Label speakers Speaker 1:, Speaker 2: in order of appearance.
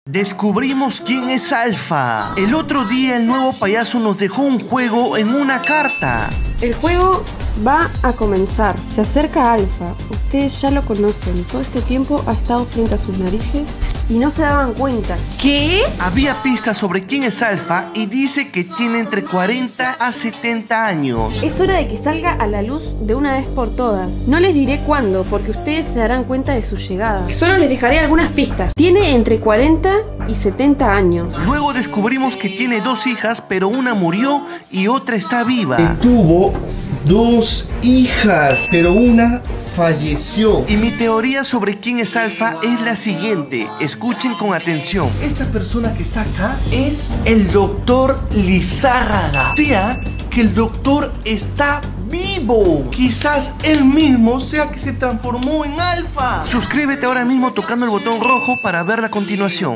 Speaker 1: Descubrimos quién es Alfa. El otro día el nuevo payaso nos dejó un juego en una carta.
Speaker 2: El juego va a comenzar. Se acerca Alfa. Ustedes ya lo conocen. Todo este tiempo ha estado frente a sus narices y no se daban cuenta. ¿Qué?
Speaker 1: Había pistas sobre quién es Alfa y dice que tiene entre 40 a 70 años.
Speaker 2: Es hora de que salga a la luz de una vez por todas. No les diré cuándo, porque ustedes se darán cuenta de su llegada. Solo les dejaré algunas pistas. Tiene entre 40 y 70 años.
Speaker 1: Luego descubrimos que tiene 2 hijas, pero una murió y otra está viva.
Speaker 3: Tuvo 2 hijas, pero una falleció.
Speaker 1: Y mi teoría sobre quién es Alfa es la siguiente. Escuchen con atención.
Speaker 3: Esta persona que está acá es
Speaker 1: El doctor Lizárraga. O sea, que el doctor está vivo. Quizás él mismo sea que se transformó en Alfa. Suscríbete ahora mismo tocando el botón rojo para ver la continuación.